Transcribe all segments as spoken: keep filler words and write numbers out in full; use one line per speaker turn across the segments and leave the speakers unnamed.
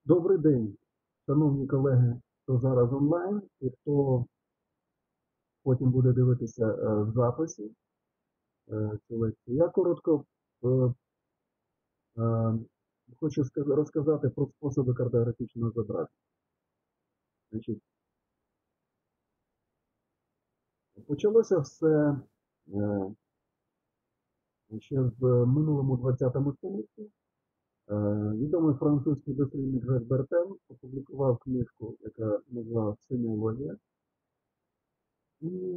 Добрий день, шановні колеги, хто зараз онлайн і хто потім буде дивитися е, в записі е, цю лекцію. Я коротко е, е, хочу сказ- розказати про способи картографічного зображення. Значить, почалося все е, ще в минулому двадцятому столітті. Е, Відомий французький дослідник Жак Бертен опублікував книжку, яка називалася «Семіологія». І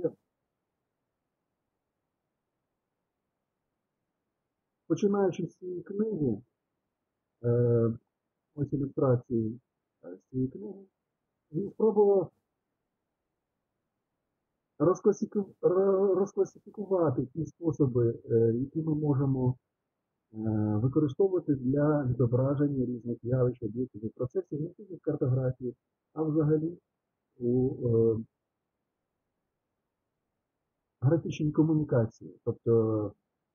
починаючи з цієї книги, е, ось ілюстрації е, з цієї книги, він спробував розкласифіку- ро- розкласифікувати ті способи, е, які ми можемо е, використовувати для відображення різних явищ, об'єктів і процесів не тільки в картографії, а взагалі у е, графічній комунікації. Тобто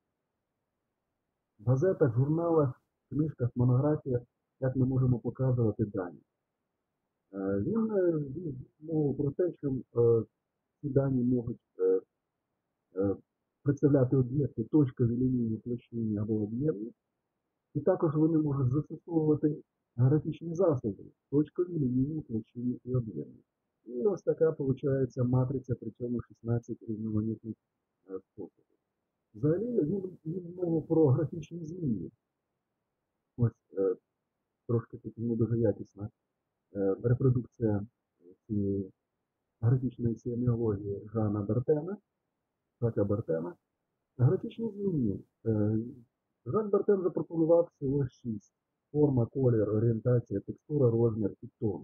в газетах, журналах, книжках, монографіях, як ми можемо показувати дані. Е, Він е, він мовив про те, що е, ці дані можуть е, е, представляти об'єкти точкові, лінійні, площинні або об'ємні. І також вони можуть застосовувати графічні засоби точкові, лінійні, площинні і об'ємні. І ось така виходить матриця, при цьому шістнадцять різноманітних е, способів. Взагалі він, він мовив про графічні змії. Ось е, трошки тут не дуже якісна е, репродукція цієї графічної семіології Жана Бертена, Жака Бертена. Графічні зміни. Е, Жак Бертен запропонував всього шість: форма, колір, орієнтація, текстура, розмір і тон.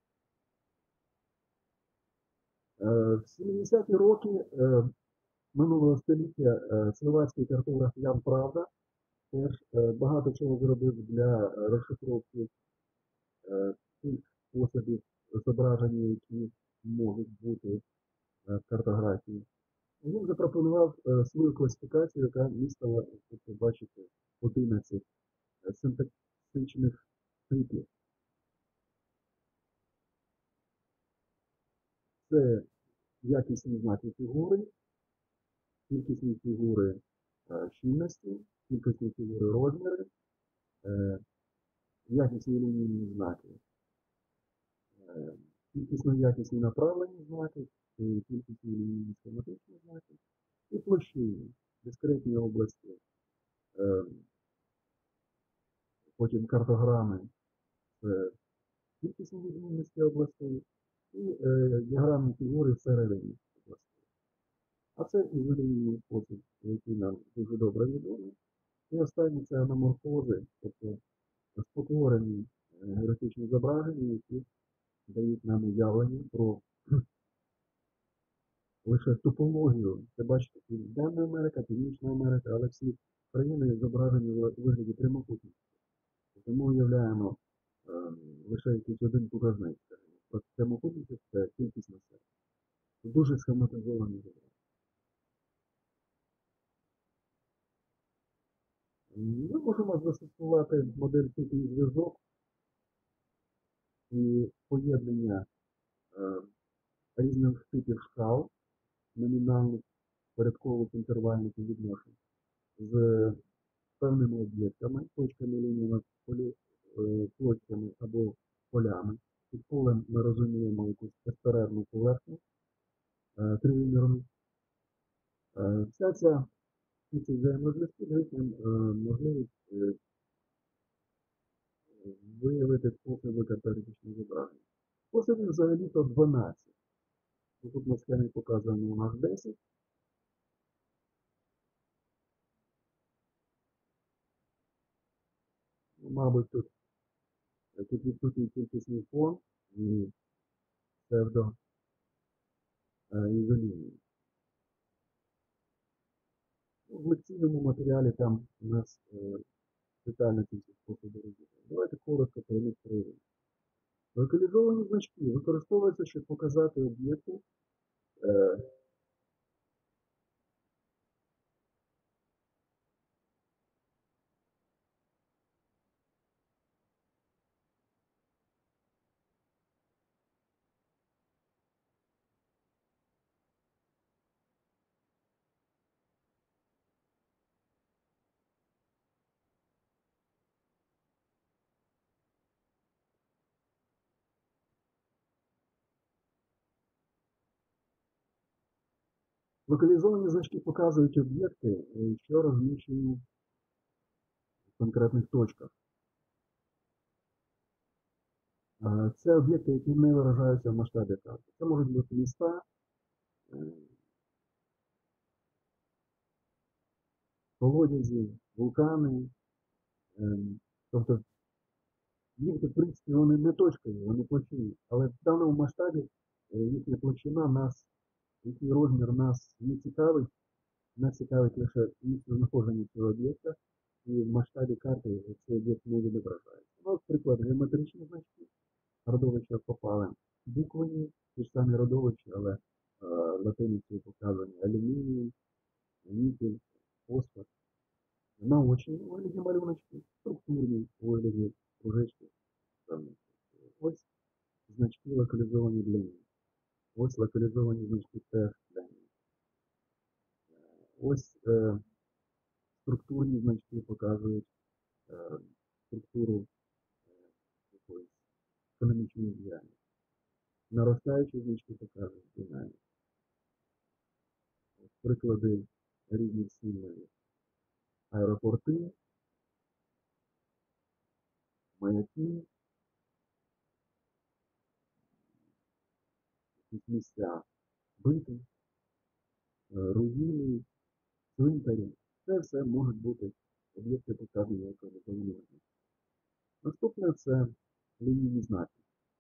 Е, В сімдесяті роки е, минулого століття е, словацький картограф Ян Правда теж е, багато чого зробив для е, розшифровки е, тих способів зображення, які можуть бути е, в картографії. Він запропонував е, свою класифікацію, яка містила, як ви бачите, одинадцять синтаксичних типів. Це якісні знаки фігури, кількісні фігури е, щільності, кількісні фігури розміри, е, якісні лінійні знаки, е, кількісно-якісні направлені знаки, і кількісні лінійні схематичні знаки, і площини, дискретні області, е, потім картограми з кількісні відмінності областей і е, діаграмні фігури всередині областей. А це ізолійний спосіб, який нам дуже добре відомий. І останні це аноморфози, тобто спотворені е, графічні зображення, які дають нам уявлення про лише топологію. Це бачите, Південна Америка, Північна Америка, але всі країни зображені в вигляді прямокутників. Тобто ми уявляємо е, лише якийсь один показник. Прямокутників це кількість населення. Це дуже схематизовані зображення. Ми можемо застосувати модель типів зв'язок і поєднання е, різних типів шкал, номінальних, порядкових, інтервальних відношень з певними об'єктами, точками, лініями, полі, е, точками або полями. Під полем ми розуміємо якусь безперервну поверхню е, тривимірну. Е, вся ця всі ці взаємозв'язки дають нам е, можливість е, виявити способи картографічного зображення. Способів взагалі-то дванадцять. Тут на схемі показано у нас десять. Мабуть, тут, тут відсутній кількісний фон і псевдоізолінії. В лекційному матеріалі там у нас е, детально ці всі способи розвитку. Давайте коротко про них пройдемо. Локалізовані значки використовуються, щоб показати об'єкти, е, Локалізовані значки показують об'єкти, е, що розміщені в конкретних точках. Е, Це об'єкти, які не виражаються в масштабі карти. Це можуть бути міста, е, колодязі, вулкани. е, Тобто їх, в принципі, вони не точкові, вони площинні. Але в даному масштабі е, їхня площина нас, їхній розмір нас не цікавить. Нас цікавить лише місце знаходження цього об'єкта, і в масштабі карти цей об'єкт не відображається. Ну, от приклад, геометричні значки родовища попали. Буквені, ті ж самі родовища, але е, латиницею показані алюміній, нікель, фосфор. Наочні у вигляді малюночки, структурні у вигляді кружечки. Ось значки локалізовані для них. Ось локалізовані значки теж для них. Ось е, структурні значки показують е, структуру е, якоїсь економічної діяльності. Наростаючі значки показують динаміку. Приклади різних символів. Аеропорти, маяки, якісь місця бити, руїни, цвинтарі. Це все можуть бути об'єкти показані як локалізовані значки. Наступне це лінійні знаки.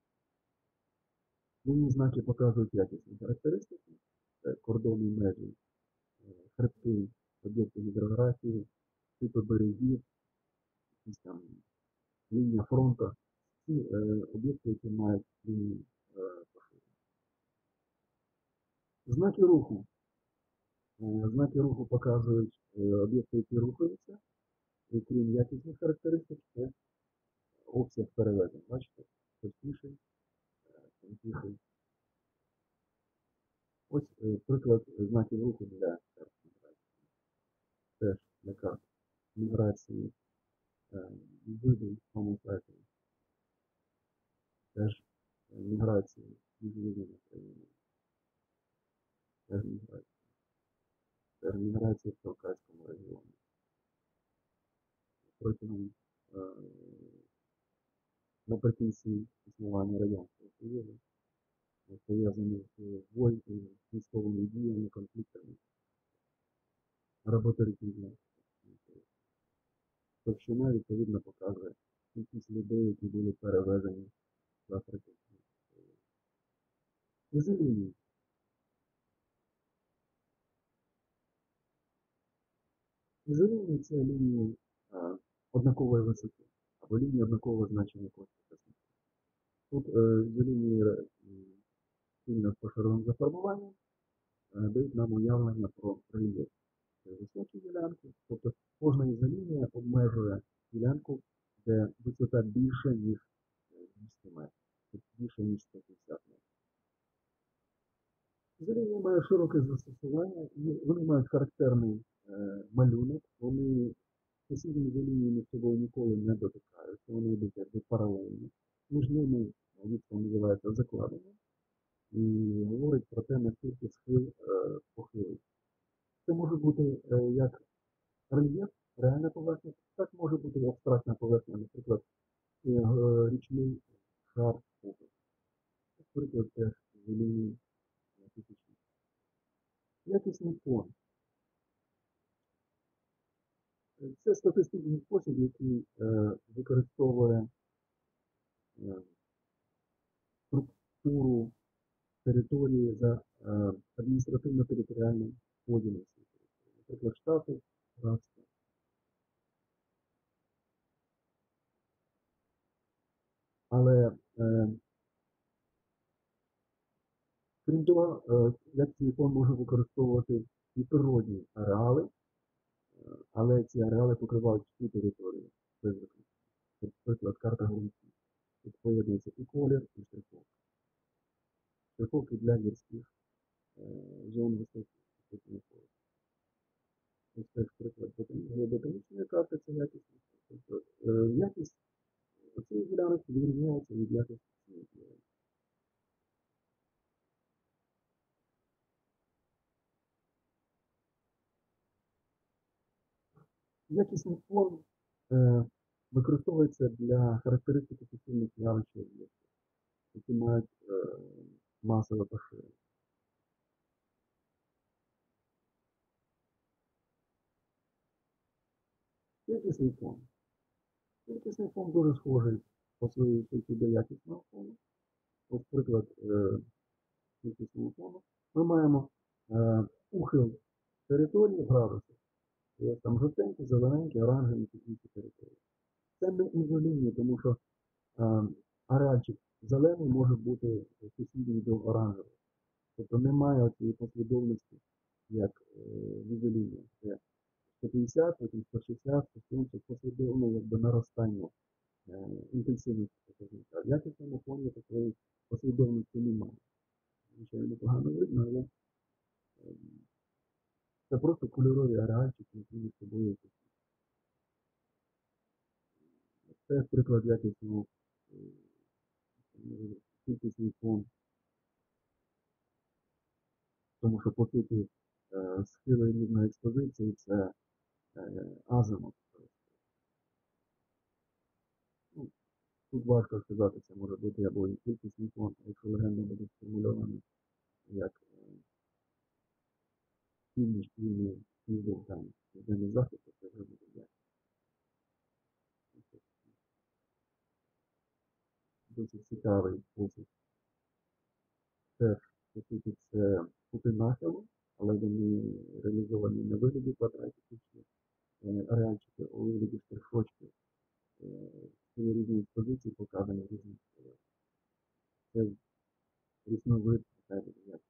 Лінійні знаки показують якісні характеристики, це кордони межі, хребти, об'єкти гідрографії, типи берегів, якісь там лінія фронту. Ці е, об'єкти, які мають лінії е, поширення. Знаки руху. Е, знаки руху показують е, об'єкти, які рухаються, і крім якісних характеристик, це обсяг перевезень. Бачите, простіший, тонкіший. Ось е, приклад знаків руху для карт міграції. Теж для карт міграції виду самостоятельно. Теж міграції між різними країнами. Теж міграція. Теж міграція в Кавказькому регіоні. Протягом е, наприкінці існування Радянського Союзу, пов'язані з війною, військовими діями, конфліктами, роботорізмом. Товщина, відповідно, показує кількість людей, які були перевезені з Африки. Ізолінії. Ізолінії – це лінії а, однакової висоти, або лінії однакового значення космосу. Тут е, ізолінії сильно поширеним зафарбуванням дають нам уявлення про рельєф. Високі ділянки, тобто кожна ізолінія обмежує ділянку, де висота більша, ніж двісті метрів, більше, ніж сто п'ятдесят метрів. Ізолінія має широке застосування, і вони мають характерний е, малюнок, вони сусідні ізолінії між собою ніколи не дотикаються, вони йдуть якби паралельно. Між ними відстань називається закладення і говорить про те, наскільки схил е, похилий. Це може бути е, як рельєф, реальна поверхня, так може бути і абстрактна поверхня, наприклад, е, річний шар попит. Наприклад, теж з лінії фізичних. Якісний фон. Це статистичний спосіб, який е, використовує е, структуру території за е, адміністративно-територіальним поділом. Наприклад, Штати, Графство. Але е, крім того, е, як цей фон може використовувати і природні ареали, е, але ці ареали покривають всю територію без виключення. Наприклад, карта ґрунтів. Тут поєднується і колір, і штриховка. Штриховки для гірських е, зон високих високих поясів. Ось теж приклад ботанічної карти це якість. Тобто е, якість цієї ділянки відрізняється від якості цієї ділянки. Якісний фон е, використовується для характеристики суспільних явищ і об'єктів, які мають е, масове поширення. Кількісний фон. Кількісний фон дуже схожий по своїй суті до якісного фону. Ось приклад е, кількісного фону. Ми маємо е, ухил території в градусах. Є там жовтенькі, зелененькі, оранжеві і інші території. Це не ізоління, тому що е, ареальчик зелений може бути сусідній до оранжевого. Тобто немає цієї послідовності, як е, в ізолінні. Це сто п'ятдесят, потім сто шістдесят, сто сімдесят, послідовно якби наростання е, інтенсивності показника. В якісному фоні такої послідовності немає. Звичайно, непогано видно, але е, це просто кольорові ареальчики, які між собою. Це приклад якісного е, кількісний фон. Тому що, по суті, е, схили рівної експозиції це е, азимут. Ну, тут важко сказати, це може бути або і кількісний фон, якщо легенда буде сформульована як е, північ, північ, південь, там, південний захід, то це вже буде як. Досить цікавий спосіб. Теж, по суті, це кути нахилу, але вони реалізовані на вигляді квадратів, чи ареальчики у вигляді штришочків. Ці різні експозиції показані в різних кольорах. Це різновид, така як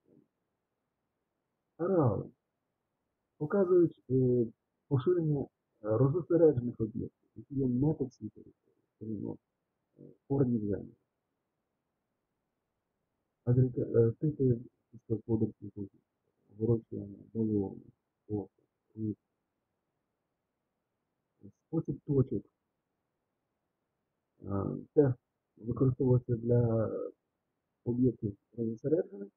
ареали показують е, поширення е, розосереджених об'єктів, які є не по всій території, скажімо, корні землі. Агрика... Типи сільськогосподарських угідь, вирощування, балони, посуд, рис, спосіб точок е, теж використовується для об'єктів розосереджених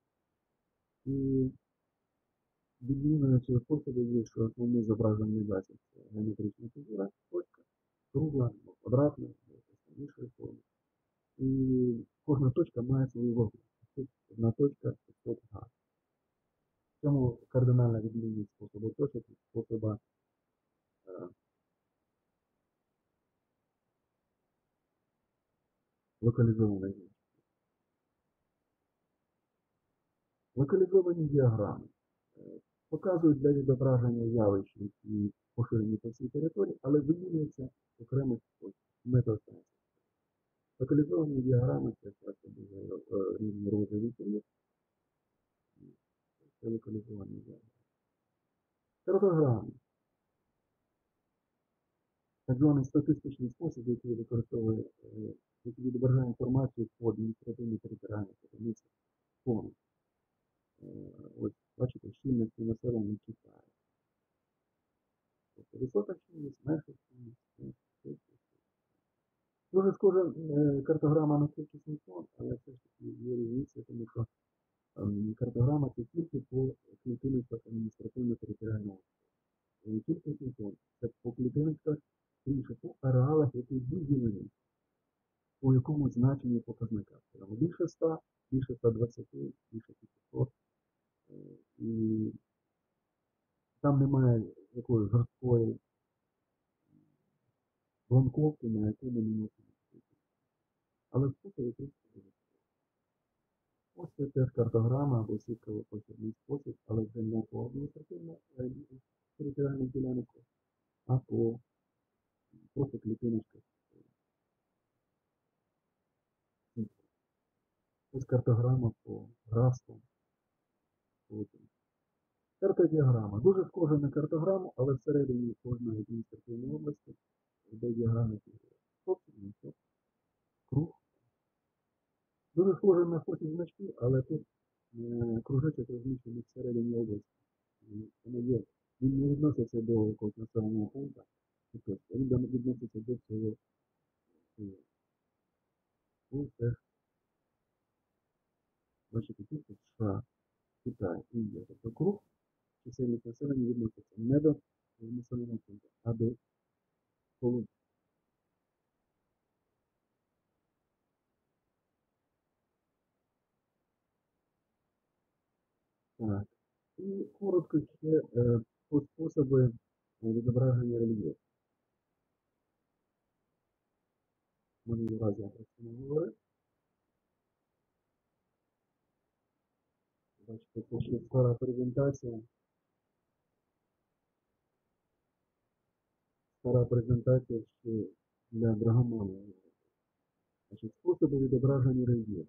і відміною цього способу є, що основний зображений засіб це геометрична фігура, точка, кругла, квадратна, іншої форми. І кожна точка має свою вагу. Одна точка п'ятсот га. В цьому кардинальна відмінність способу точок від способа е, локалізованої. Локалізовані діаграми е, показують для відображення явищ, які поширені по всій території, але вимірюються окремих метасенсів. Локалізовані діаграми це часто дуже е, різні розові тіні. Це локалізовані діаграми. Картограми. Так званий статистичний спосіб, який використовує, е, який відображає інформацію по адміністративній територіальній одиниці фону. Е, Ось, бачите, щільності населення Китаю. Тобто висока щільність, менша щільність. Дуже схожа е, картограма на кількісний фон, але все ж таки є різниця, тому що е, картограма це тільки по клітиночках адміністративно-територіального. Е, Кількісний фон це по клітиночках, більше по ареалах, які виділені у якомусь значенні показника. Прямо більше ста, більше ста двадцяти, більше п'ятсот. Е, І там немає якоїсь жорсткої бланковки, на яку ми не можемо вийти. Але спосіб якийсь дуже. Ось це теж картограма або сітково-поширний спосіб, але вже не по адміністративно-територіальних ділянках, а по просто клітиночках. Ось картограма по графствам. Картодіаграма. Дуже схожа на картограму, але всередині кожної адміністративної області йде діаграма фігури. Стопчик, не стоп, круг. Дуже схоже на фосі значки, але тут е, кружечок розміщений всередині області. Воно є. Він не відноситься до якогось населеного пункту, він відноситься до цього. Ось теж, бачите, тут США, Китай, Індія. Тобто круг чисельність населення відноситься не до з Муссоліні, а до коли. Так. І коротко ще е, по способи відображення рельєфу. Минулий раз я про це не говорив. Бачите, це ще стара презентація. Стара презентація ще для драгоманів. Значить, способи відображення рельєфу.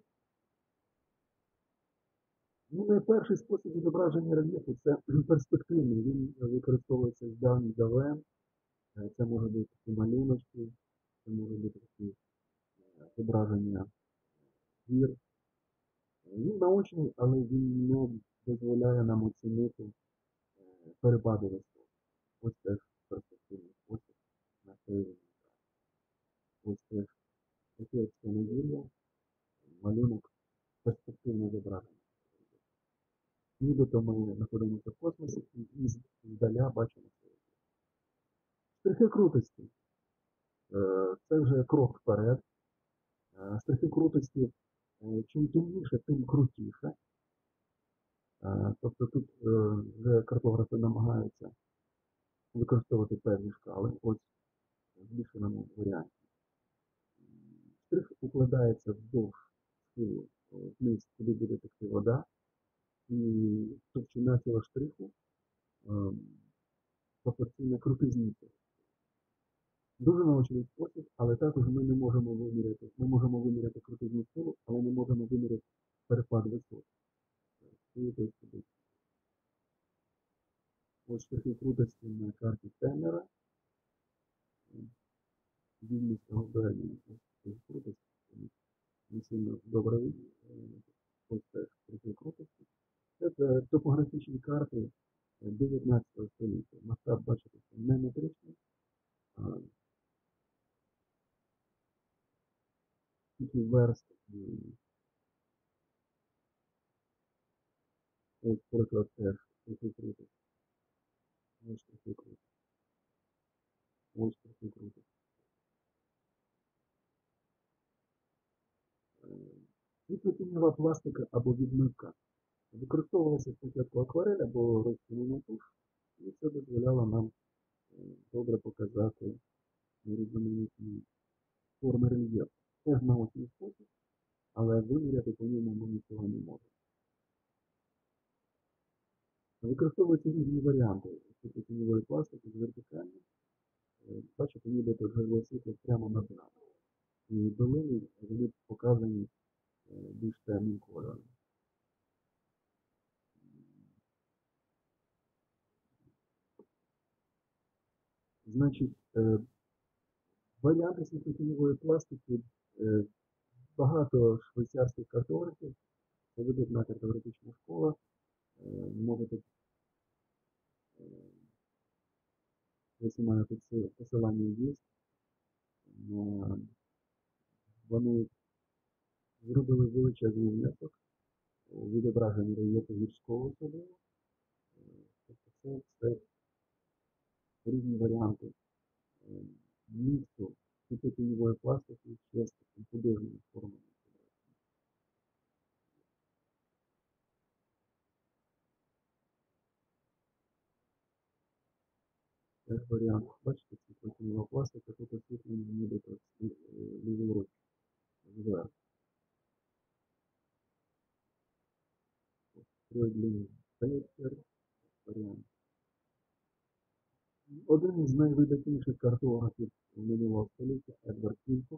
Ну, найперший спосіб відображення рельєфу це перспективний. Він використовується з давніх давен. Е, Це може бути такі малюночки, це може бути такі е, зображення гір. Він наочний, але він не дозволяє нам оцінити е, перепади висот. Ось теж перспективний спосіб на цей. Ось теж таке сценогір'я, малюнок, перспективне зображення. Нібито ми знаходимося в космосі і здаля бачимо це. Штрихи крутості. Е, Це вже крок вперед. Е, Штрихи крутості, е, чим темніше, тим крутіше. Е, Тобто тут е, вже картографи намагаються використовувати певні шкали. Ось в збільшеному варіанті. Штрих укладається вздовж схилу вниз, куди буде текти вода. І товщина цього штриху е, пропорційна крутизні. Дуже наочний спосіб, але також ми не можемо виміряти. Ми можемо виміряти крутизну силу, але не можемо виміряти перепад висот. Ось штрихи крутості на карті Теннера. Вільністього береження. Ось крутості. Не сильно добре видно. Ось теж штрихи крутості. Це топографічні карти дев'ятнадцятого століття. Масштаб, бачите, не метричний, а тільки верст. Ось, приклад, теж штрихи крутості. Ось штрихи крутості. Ось штрихи крутості. Світлотіньова пластика або відмивка. Використовувалася спочатку акварель або розчинена туш, і це дозволяло нам добре показати різноманітні форми рельєфу. Це ж наочний спосіб, але виміряти по ньому ми нічого не можемо. Використовуються різні варіанти світлотіньової пластики з вертикальним. Бачите, ніби тут живе світло прямо над нами. І долини вони показані більш темним кольором. Значить, варіанти світлотіньової пластики, багато швейцарських картографів, це видатна картографічна школа, можете, якщо у мене тут посилання є, вони зробили величезний внесок у відображенні рельєфу гірського особливо. Тобто це все різні варіанти місту світлотіньової пластики ще з таким художніми формами. Теж варіант, бачите, світлотіньова пластика, тут освітлення нібито ліворуч, зверху. Сьогодні Пейсер, варіант. Один із найвидатніших картографів минулого століття Едвард Кінкоф.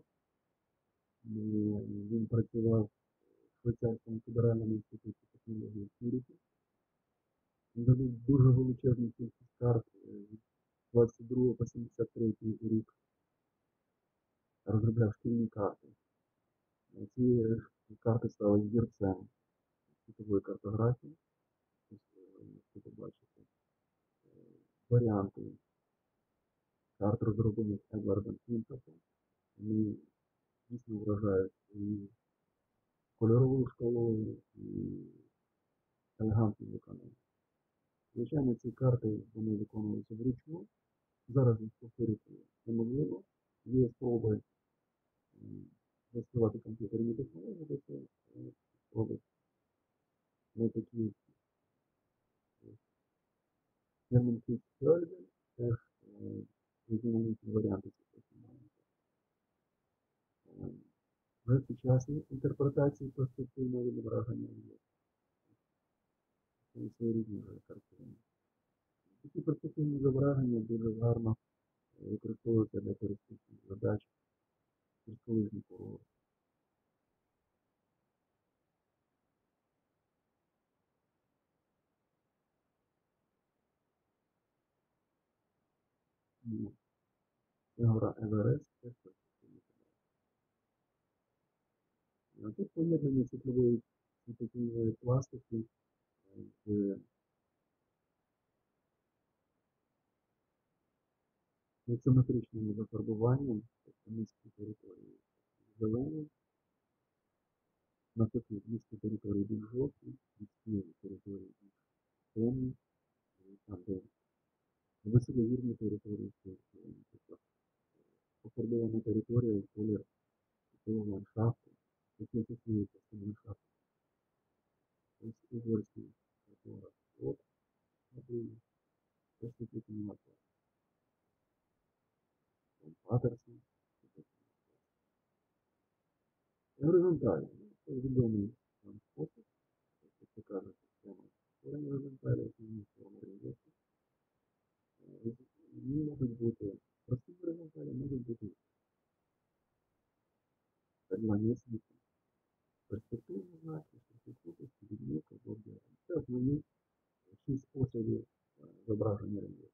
Він працював в Швейцарському федеральному інституті технології Цюриху. Він зробив дуже величезну кількість карт від двадцять другого по сімдесят третій рік. Розробляв шкільні карти. Ці карти стали зірцем світової картографії. Ось ви бачите варіанти карт, розроблених Едвардом Кінкофом. Вони дійсно вражають і кольоровою шкалою, і елегантним виконанням. Звичайно, ці карти вони виконуються вручну. Зараз їх повторити неможливо. Є спроби м, застосувати комп'ютерні технології до цього. е, Спроби на такі термін Фіксфельден, теж е, різноманітні варіанти цих технологій. Е, Вже сучасні інтерпретації перспективного відображення є. Це різні вже картини. Такі перспективні зображення дуже гарно е, використовуються для туристичних задач гірськолижні курорти. Ну, це гора Еверест, теж перспективні зображення. Тут поєднання світлової світлової пластики е, з несиметричним зафарбуванням, тобто низькі території зелені, навпаки, низькі території більш жовті, низькі території більш темні, і там, де високогірні території зелені. Тобто пофарбована територія у колір цього ландшафту, який асоціюється з цим ландшафтом. Ось угорський фотограф. От, смотри, освітлювальний матеріал. Патерсон. Горизонтально. Ну, це відомий нам спосіб. Як це кажуть, система створення горизонталі, основні форми рельєфу. Вони можуть бути прості горизонталі, можуть бути передмання світу. Перспективні знаки, ширококутості, відмітка, об'єкт. Це основні шість способів е, зображення рельєфу.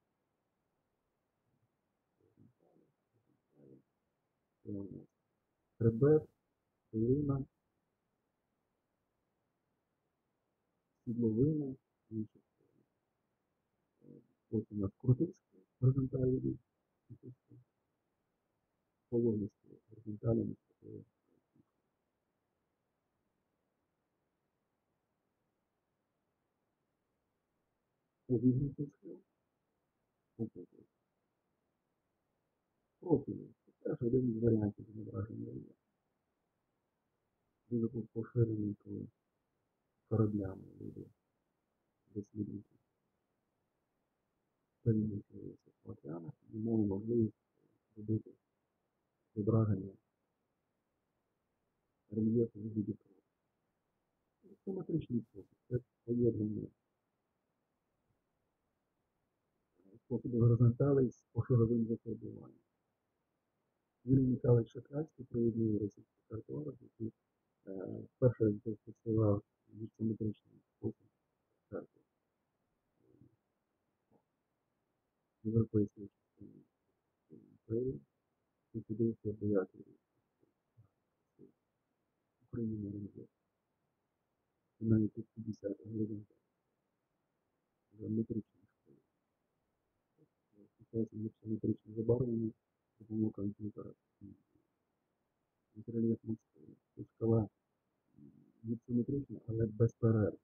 Горизонталі, горизонталі. Це у нас хребет, долина, сідловина, інші форми. Е, Ось у нас крутицькі горизонталі, пологисті горизонталі, низької. Увігнутий схил, опитий. Профілі. Це теж один із варіантів зображення рельєфу. Дуже був поширений, коли кораблями люди, дослідники, переміщувалися в океанах і мали можливість робити зображення рельєфу в виді крові. Симетричний спосіб. Це поєднання способу горизонталей з пошаговим зафарбуванням. Юрій Михайлович Шакрацький, провідний російський картограф, який е, вперше застосував симетричний спосіб карти європейської частини імперії, і подивився дев'ятий рік України рельєф. І навіть тут п'ятдесят горизонталь. Геометричний школи. Сучасне симетричне забарвлення з допомогою комп'ютера. Рельєфна скала. Тут скала симетрична, але без перерв.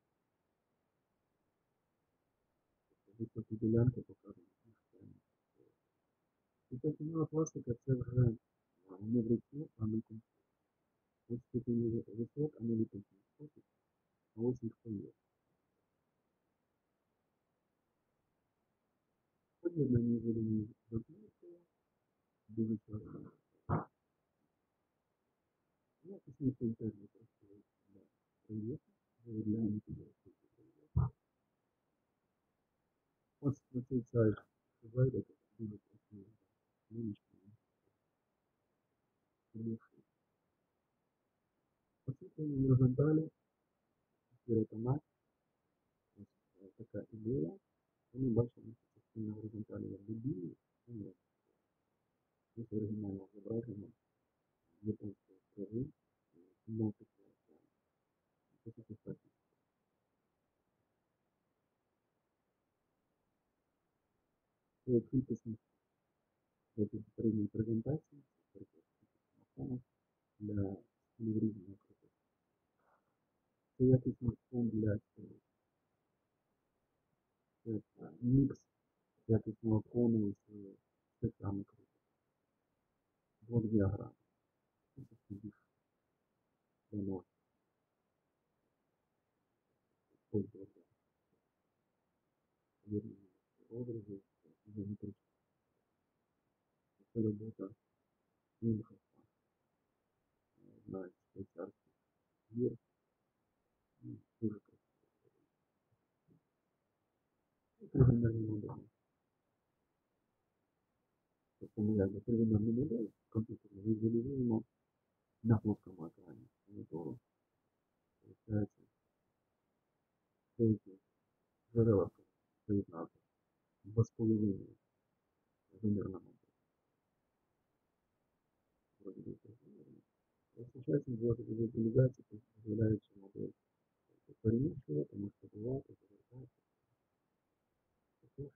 Високі ділянки показують систему. Сучасна пластика це вже не вручну, а на комп'ютері. Ось ступені висот, аналітичний спосіб, а ось їх поєднання. Поєднані зелені розмірки, дуже часто. Якісні фільтри використовуються для рельєфу, для антибіотиків. Ось на цей сайт зайдете, дуже красиво. Нинішньо. Освітлені горизонталі, сіротона, ось така ідея. І ми бачимо, що частина горизонталі як білі, і не. Ось оригінальне зображення японської крави, Балтики океану. Це таке статті. Це кількісність для попередньої презентації, це перекладно для стилів різного круту. Це якісний фон для цього. Це трішки більш воно пользується вірними образи, геометричні. Це робота інших, навіть швейцарських гір, і дуже красиво. І тригономерні моделі. Тобто ми якби тригономерну модель комп'ютерну візуалізуємо на плоскому екрані монітору. Получається, деякі джерела стоїть назва два з половиною вимірна модель. Вроді би тригономерна. Сучасні засоби візуалізації дозволяють цю модель переміщувати, масштабувати, завертати. Також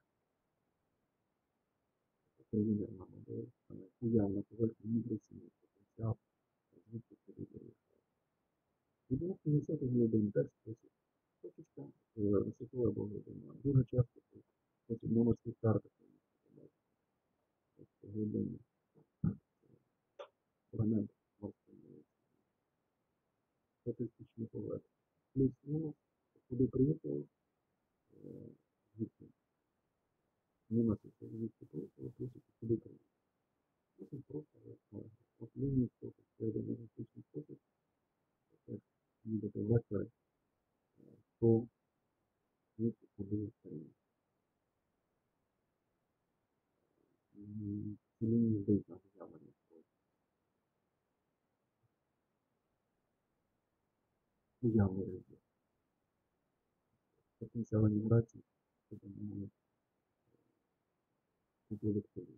тригономерна модель, уявна поверхня міграційний потенціал, звідки це вирішує. дев'яносто відсотків глибин теж спосіб. Точечка, високою або глибиною. Дуже часто це спосіб на морських картах. Глибинні. Елемент морської. Статистичний поверх. Плюс-мінус, куди приїхали, звідки. Мінус, звідки приїхали, плюс куди приїхали. Це просто от лінії спосіб, це енергетичний спосіб, це ніби вектори, то звідки куди приїхали. Ці лінії йдуть на уявлення спосіб. Уявний різні. Потенціал міграції, це тому колективі.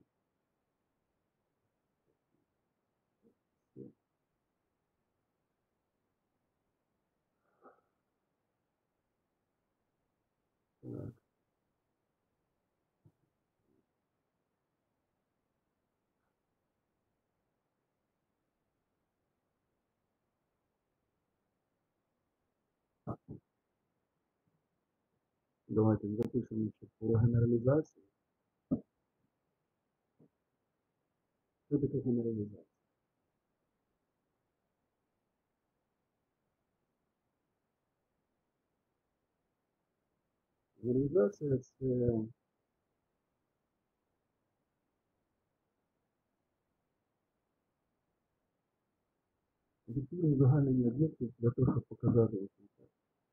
Так. Давайте запишемо ще про генералізацію. Що таке генералізація? Генералізація – це об'єктивні загальні об'єкти для того, щоб показати їх контекст.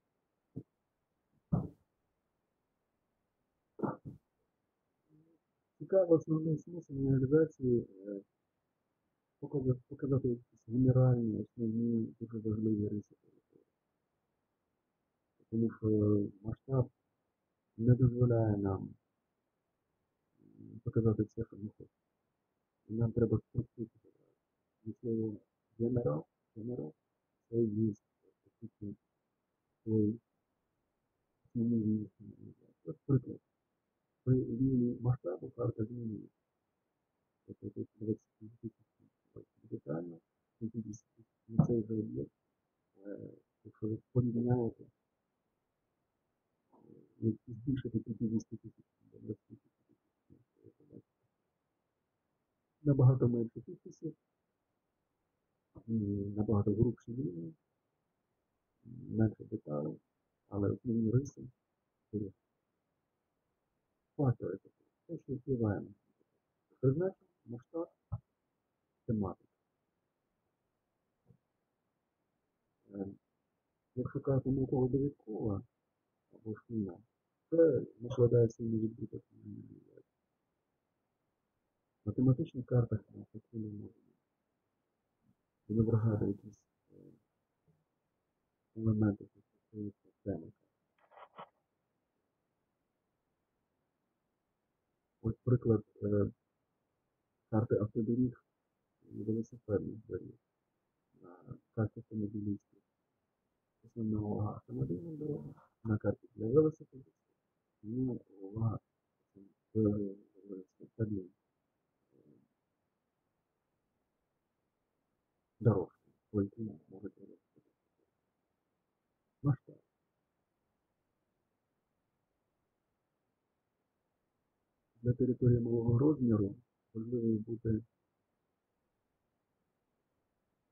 Цікаво, основний смисл генералізації показати, показати якісь генеральні, основні, дуже важливі риси території. Тому що масштаб не дозволяє нам показати все, що ми хочемо. І нам треба структуру показати. Від слова генерал, генерал, це є такі свої основні вмісні генералізації. От приклад. При лінії масштабу карта змінюється. Тобто тут двадцять тисяч детально, п'ятдесят тисяч цей же об'єкт. Якщо ви порівняєте, збільшити п'ятдесят тисяч до двадцять тисяч, набагато менше кількості, набагато грубші лінії, менше деталей, але основні риси є. Фактори такі. Те, що впливає на призначення, масштаб, тематика. Якщо казати науково-довідкова або шкільна, це накладає сильний відбиток на генералізацію. На тематичних картах на такі не можна відображати якісь елементи, що стосуються теми. Ось приклад карти автодоріг і велосипедних доріг на карті автомобілістів. Основна увага автомобільних дорог, на карті для велосипедистів, і увага велосипедних дорог, по яким можуть велосипедисти. Масштаб. Для території малого розміру важливо бути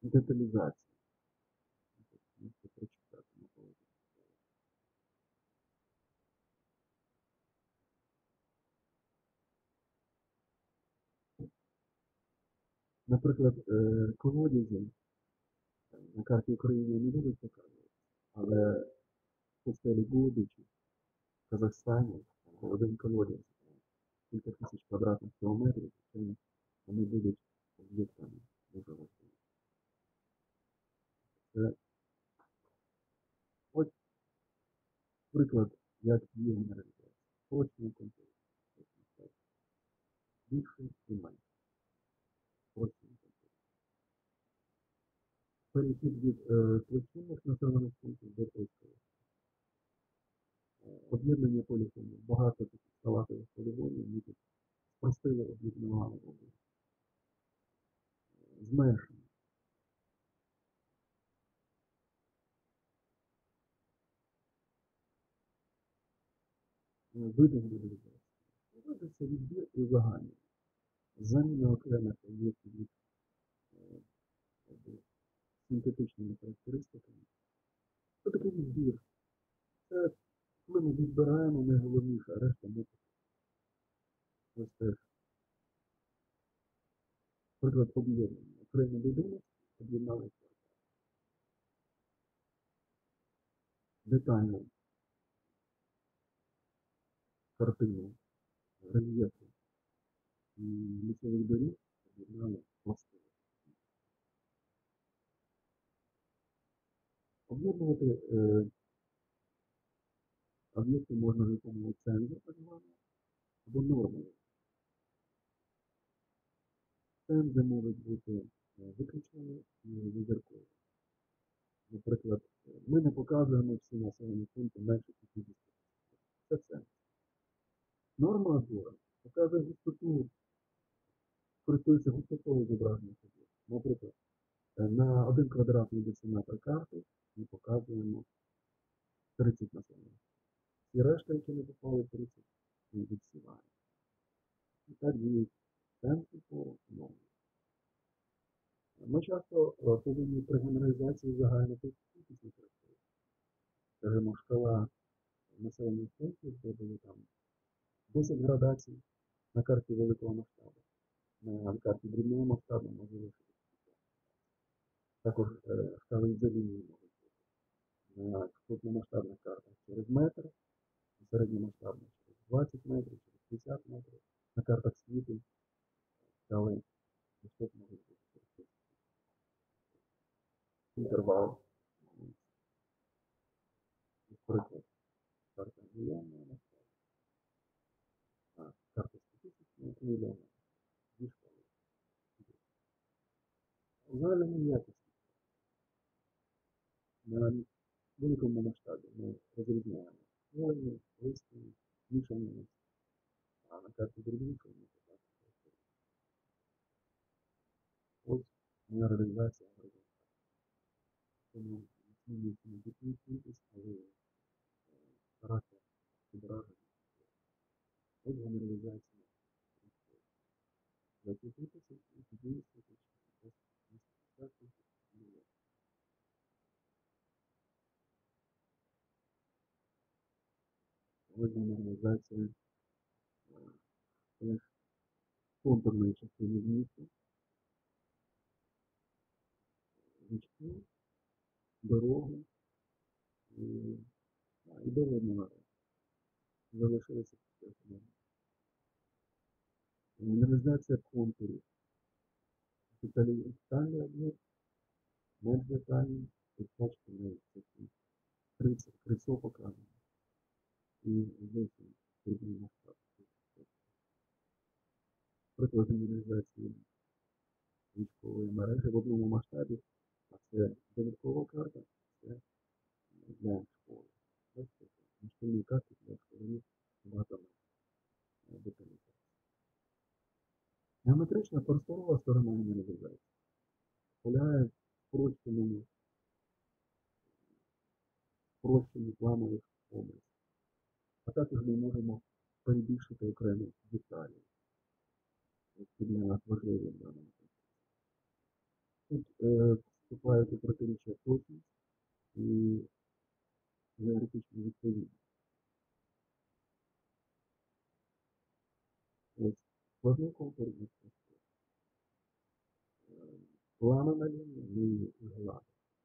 деталізація. Можете прочитати на полі. Наприклад, е, колодязі на карті України не будуть показувати, але в пустелі Гудичі, в Казахстані, там один колодязь, кілька тисяч квадратних кілометрів, звичайно, вони будуть об'єктами дуже важливими. Це ось приклад, як діє генералізація. Точно контроль. Більше і менше. Точно контроль. Перехід від е, площинних населених пунктів до точкових. Об'єднання полігонів. Багато таких салатових полігонів, ми тут спростили об'єднання області. Зменшення. Види генералізації. Види це відбір і узагальнення. Заміна окремих об'єктів від е, синтетичними характеристиками. Це такий відбір. Це коли ми відбираємо найголовніше, а решта не. Ось теж. Приклад об'єднання. Окремі будинок об'єднали квартал. Детально картину рельєфу і лісових доріг об'єднали пластини. Об'єднувати е, об'єкти можна виконувати цензор, так званий, або нормою. Цензи можуть бути виключені і визіркові. Наприклад, ми не показуємо всі населені пункти менше п'ятдесят. Це ценз. Норма обзору показує густоту, користується густотою зображення об'єктів. Наприклад, на один квадратний дециметр карти ми показуємо тридцять населених. І решта, які не попали в тридцять, ми відсіваємо. І так діють цензи по нормі. Ми часто повинні при генералізації загальнити кількісні характеристики. Скажімо, шкала населених пунктів, де були там десять градацій на карті великого масштабу. На карті дрібного масштабу може лишитися. Також е, шкали за лінії можуть бути. На крупномасштабних картах через метр, на середньомасштабних через двадцять метрів, через п'ятдесят метрів. На картах світу шкали висот можуть бути. Інтервал. Наприклад, карта мільйонного масштабу. А карта статистичного мільйона. Дві шкали. Загальному якості. На великому масштабі ми розрізняємо хвойні, листяні, мішані, а на карті дрібнішої ми показуємо. Ось моя реалізація горизонтальна. Тому змінюється не тільки кількість, але й характер зображення. Ось генералізація. За ці тисячі і двісті тисяч, двісті п'ятдесят тисяч, мільйон. Ось генералізація теж контурної частини міста. Річки, дороги і, а, і доводного залишилися після основного. Генералізація контурів. Детальний об'єкт, менш детальний, підпачки на тридцять, крицо показано. І зовсім дрібний масштаб. Приклад генералізації військової мережі в одному масштабі, а це додаткова карта, це для школи. Бачите, на шкільній карті для школярів багато деталізації. Геометрична просторова сторона генералізації полягає в спрощеному, спрощенні планових образів. А також ми можемо перебільшити окремі деталі, які для нас важливі в даному контексті. Тут е, вступають у протиріччя точність і географічна відповідність. Ось складний контур міста. Плана на лінії і глади.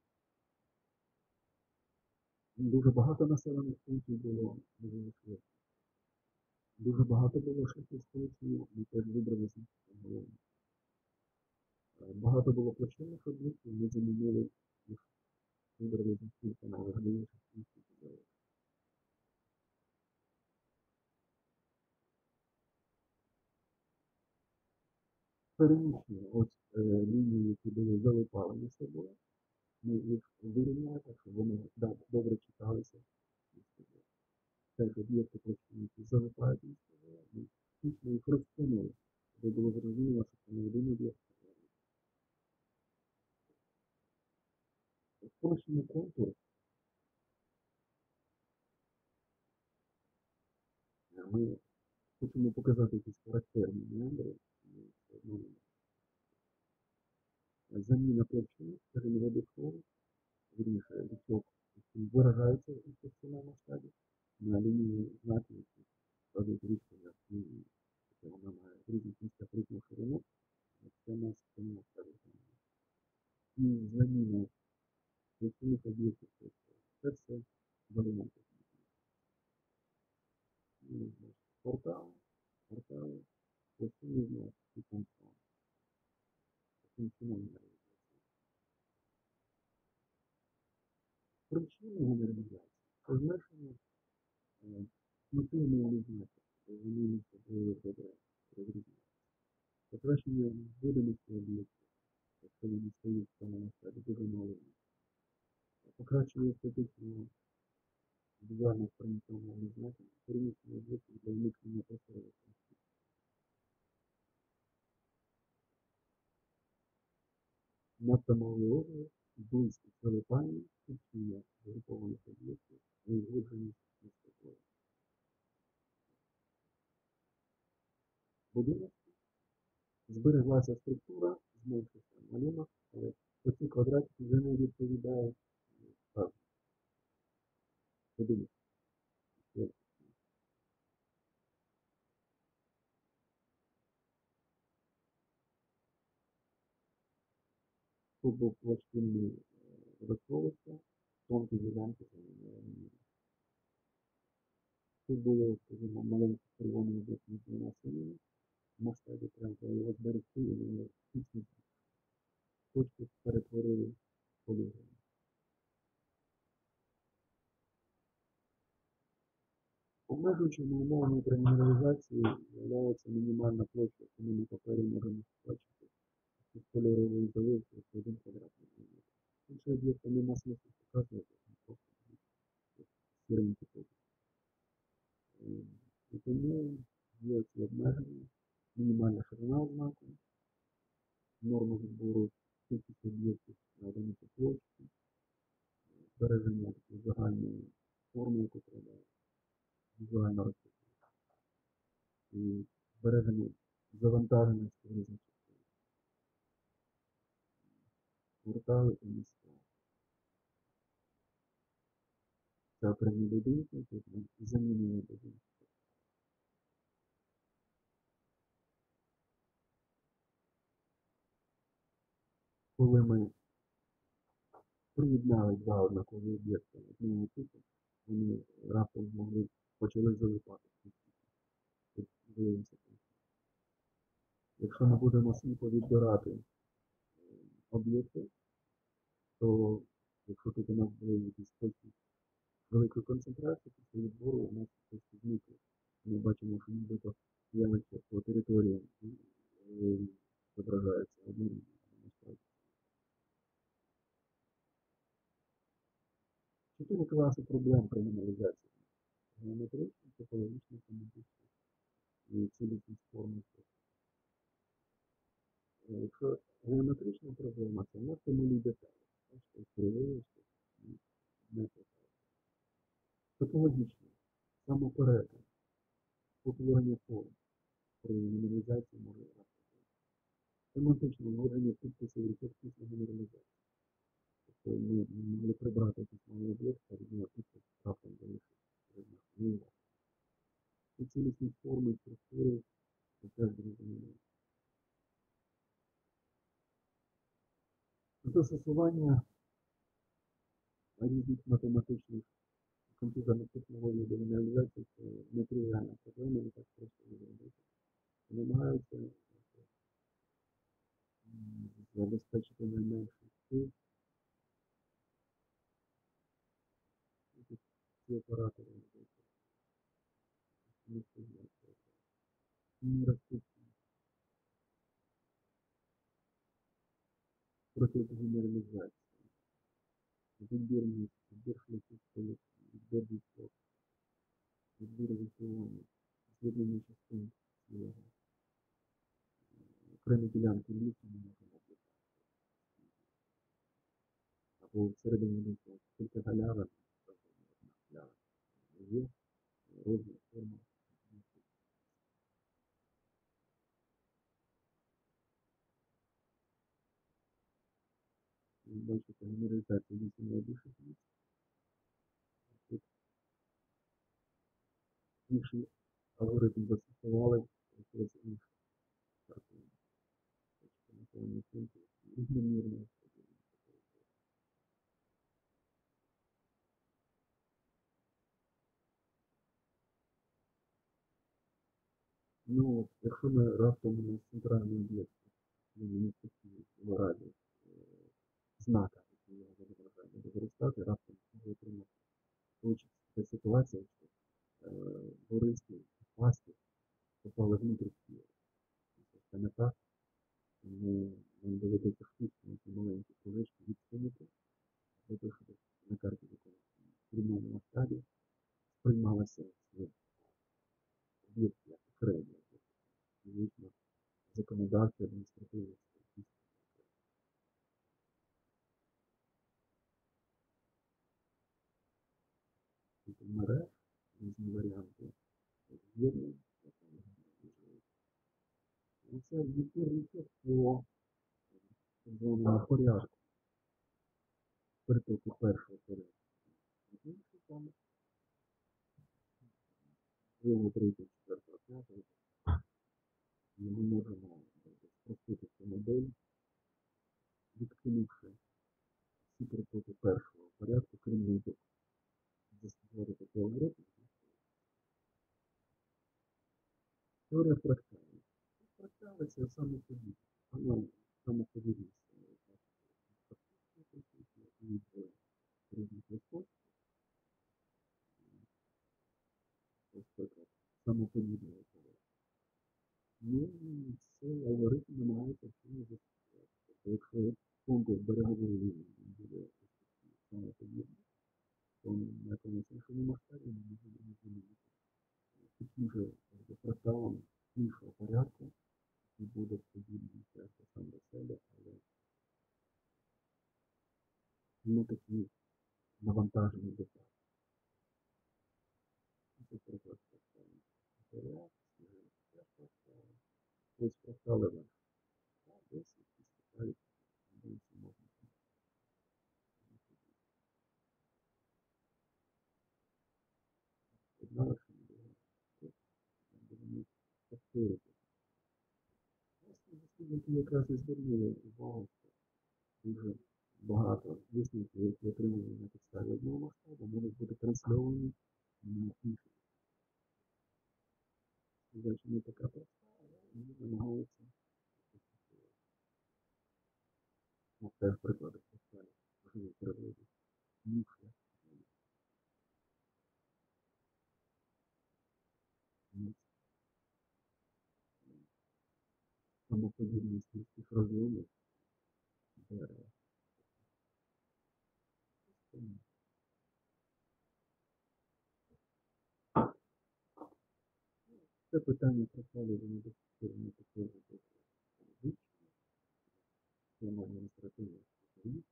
Дуже багато населених пунктів було дуже швидко. Дуже багато було швидких сполучень, ми теж вибралися на головне. Багато було площинних об'єктів, ми замінили їх, вибрали за кілька найважливіших пунктів. Переміщення, ось е, лінії, які були залипали між собою, ми їх вирівняли, так, щоб вони да, добре читалися між собою. Теж об'єкти площини, які залипають між собою, ми фактично їх розтягнули, щоб було зрозуміло, що це не один об'єкт. Спрощений контур ми хочемо показати якісь характерні мембри. Заміна площини, скажімо, вибухову, вірніше, висок, який виражається у функціональному масштабі на лінії знаків, які вказують різко, як вона має різних місцях різну ширину, це у нас в цьому масштабі. І заміна площинних об'єктів, це все варіанти. Портали, портали, площини знак і контроль. Таким чином не реалізується. Причини генералізації це зменшення мотивної відзнаки, вони між собою добре розрізняються. Покращення видимості об'єктів, якщо вони стоять в цьому масштабі, дуже малими. Покращення естетичного візуального сприйняття відзнаки, переміщення об'єктів для уникнення просторових конфліктів. Надто малий розмір, близькі залипання, включення групованих об'єктів, виглядження містової. Будинок збереглася структура, зменшився малюнок, але оці квадратики вже не відповідають справді. Будинок. Тут був площинний розколиця, тонкі ділянки замінили. Тут було, скажімо, маленькі червоні об'єкти двома синіми, в масштабі треба його зберегти, і вони тісні точки перетворили в полігон. Обмежуючими умовами при мінералізації являється мінімальна площа, яку ми на папері можемо бачити з кольорової заливки в один квадратний метр. Інші об'єкти нема смислу показувати, просто сіренькі точки. І тому є ці обмеження, мінімальна ширина ознаку, норма відбору кількості об'єктів на одиницю площі, збереження загальної форми, яку треба візуально розпочати, і збереження завантаженості різних частин, квартали і міста. Це окремі будинки, тут ми замінюємо будинки. Коли ми приєднали два однакові об'єкти одного типу, вони раптом змогли почали залипати. Тут дивимося. Якщо ми будемо сліпо відбирати об'єкти, то якщо тут у нас були якісь точки великої концентрації, після відбору у нас щось зникне. Ми бачимо, що нібито явище по території відображається одним. Чотири класи проблем при мінералізації. Геометрична, топологічна, семантична і цілісність форми. Якщо геометрична проблема, це надто малі деталі. Бачите, кривий, не питання. Топологічна, самоперетин, утворення форм при мінералізації може бути. Семантичне вводення підписів і після генералізації. то ми могли прибрати якийсь малий об'єкт, а від нього тільки раптом залишити. І цілісні форми, структури, це теж зрозуміло. Застосування різних математичних комп'ютерних технологій до реалізації це нетривіальна проблема, не так просто не зробити. Намагаються забезпечити найменший вплив. Ці оператори не ростуть проти генералізації. Відбірність, відбір шляхів політики, відбір військов, відбір виховання, з'єднання частин цілого. Окремі ділянки лісу не можемо облікати. Або всередині лісу кілька галявин, галявин. Є розмір, форма. Бачите, генералізація вісім найбільших місць. Тут інший алгоритм застосували через інший картину. Тобто наповнені пункти рівномірно. Ну, якщо ми раптом на центральній об'єкті, не в раді знака, який його відображає, використати, раптом може отримати така ситуація, що туристи, пасти попали внутрі Києва. Це не так, тому нам доведеться штучно ці маленькі кулечки відсунути, для того, щоб на карті якогось прямому масштабі сприймалося об'єкт як окремий, звісно, законодавчо, адміністративно. Мереж, різні варіанти з'єднань. Це відбір по порядку притоку першого порядку. Інший там другого, третього, четвертого, п'ятого. Ми можемо спростити цю модель, відкинувши всі притоки першого порядку, крім ниток. Застосувати такий алгоритм. Теорія фракталів. Фрактали це самоподібність. Воно самоподібність. Від різних висот. Ось приклад. Самоподібного поля. Ну, цей алгоритм намагається всім застосувати. Тобто, якщо контур берегової лінії буде самоподібний, то на якомусь іншому масштабі ми можемо змінити. Таким же фракталом іншого порядку, який буде подібний сам до себе, але не такі навантажені деталі. Це приклад фракталу. Реакція, теж фрактали. Ось фрактали ваші. Десь якісь деталі, десь можна. Одна лише не була. Будемо повторити. Власне, дослідники якраз і звернули увагу, що дуже багато висновків, які отримали на підставі одного масштабу, можуть бути трансльовані на інші. Задача не така проста, але вони намагаються. Ну, теж приклади фракталів, можливо, переводять. Нюхля. Самоподібність людських розумів. Дерева. Це питання фракталів, вони достатньо такого вивчення. Тема адміністративних спеціалістів.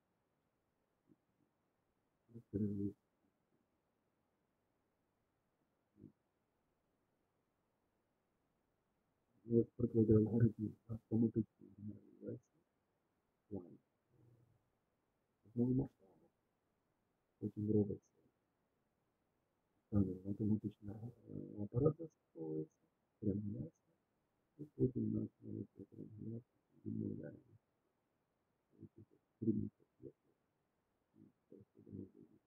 Ось приклади алгоритмів автоматичної генералізації планів. Знову масштаб. потім робиться там автоматичний е, апарат застосовується, триангуляція, і потім на основі цієї триангуляції відмовляємо якихось дрібних об'єктів, і переходимо до їх.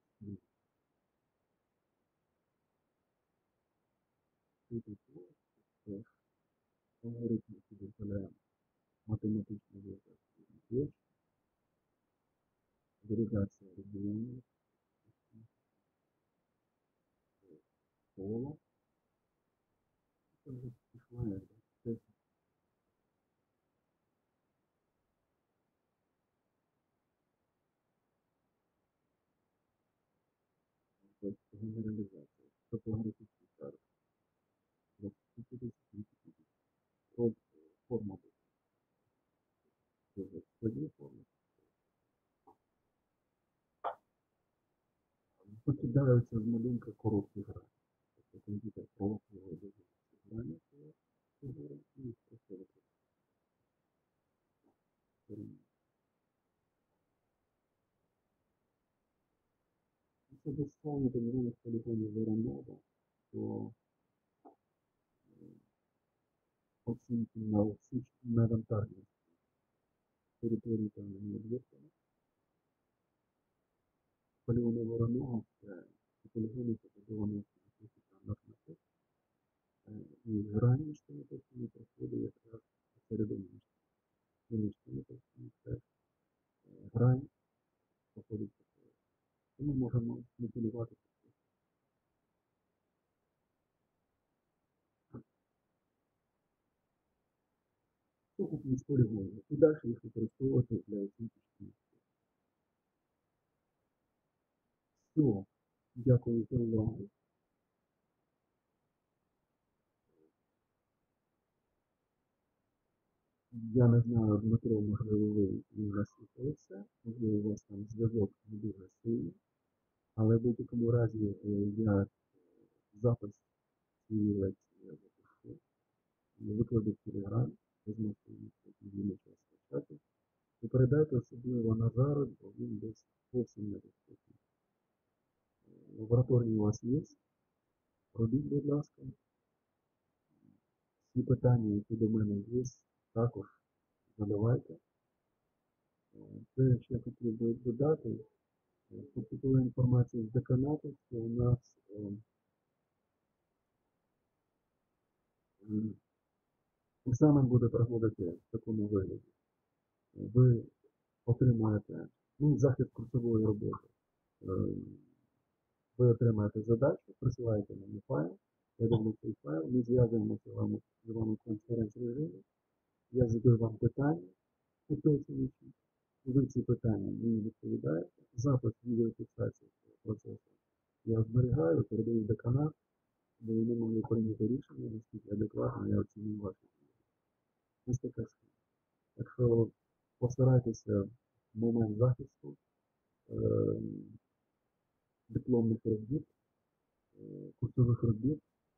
Тут і тут теж алгоритм, який дозволяє математично виразити речі, агрегація регіонів, коло. Це вже пішла якби тест. Тобто генералізація, топографічний карт. От форма буде складні форми. Покидаються з малюнка короткі гра. Тобто комп'ютер просто його дивиться грання цього фігури і просто використовує. Це доставлення до мільйонів полігонів Воронова, то оцінки на всі навантаженість території певними об'єктами. Полігони Воронова – це полігони, побудовані на системах на і грань між цими точками проходить якраз посередині і між цими точками теж грань проходить посередині. І ми можемо маніпулювати. Сукупність полігонів. І далі їх використовувати для оцінки шкільності. Все. Дякую за увагу. Я не знаю, Дмитро, можливо, ви не засвітилися, можливо, у вас там зв'язок не дуже сильний, але в будь-якому разі я запис цієї лекції я запишу, викладу в Телеграм, ви зможете її скачати, і передайте особливо Назару, бо він десь зовсім недоступний. Лабораторії у вас є, робіть, будь ласка. Всі питання, які до мене є, також задавайте. Це ще хотів би додати. Поступила інформація з деканату, що у нас е, екзамен буде проходити в такому вигляді. Ви отримаєте ну, захист курсової роботи. Е, ви отримаєте задачу, присилаєте мені файл, я дивлюся цей файл, ми зв'язуємося з вами в конференц-режимі, я задаю вам питання, уточнюючи, ви ці питання мені відповідаєте, запис відеофіксації цього процесу я зберігаю, передаю в деканат, бо вони могли прийняти рішення, наскільки адекватно я оцінюю ваші дії. Ось така схема. Так що постарайтеся в момент захисту е, дипломних робіт, е, курсових робіт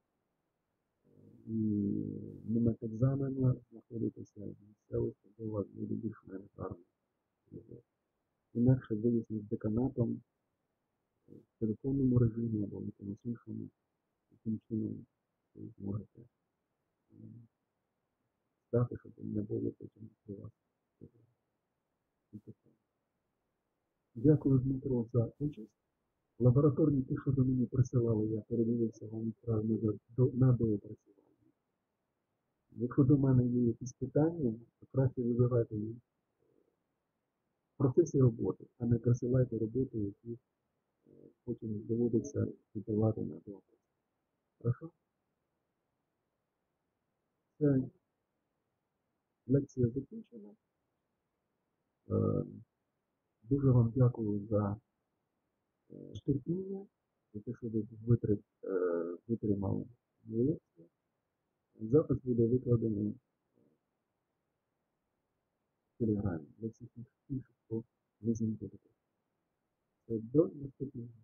і в момент екзамену знаходитися в місцевості, де у вас буде більш елементарно. Інакше виясніть з деканатом в телефонному режимі або в якомусь іншому, яким чином ви зможете стати, щоб не було потім у вас. Дякую, Дмитро, за участь. Лабораторні ті, що до мені присилали, я передивився вам відправлю на доопрацювання. Якщо до мене є якісь питання, то краще вибирайте їх в процесі роботи, а не присилайте роботи, які потім доводиться віддавати на доопрацювання. Хорошо? Це лекція закінчена. Дуже вам дякую за терпіння, за те, що ви витримали лекцію. Запис буде викладений в Телеграмі для всіх інших, хто не зміг. До наступного.